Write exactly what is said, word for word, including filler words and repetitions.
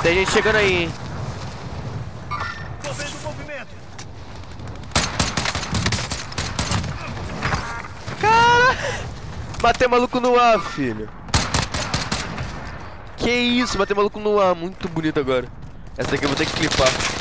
Tem gente chegando aí, hein? Tô vendo o movimento. Cara! Matei maluco no ar, filho. Que isso, matei maluco no ar. Muito bonito agora. Essa aqui eu vou ter que clipar.